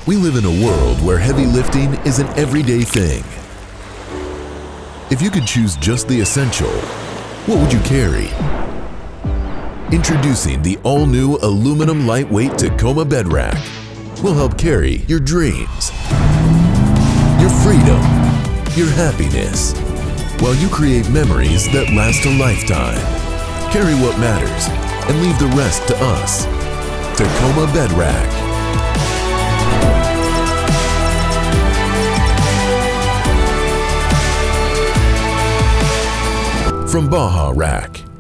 We live in a world where heavy lifting is an everyday thing. If you could choose just the essential, what would you carry? Introducing the all-new aluminum lightweight Tacoma Bed Rack. We'll help carry your dreams, your freedom, your happiness, while you create memories that last a lifetime. Carry what matters and leave the rest to us. Tacoma Bed Rack. From Baja Rack.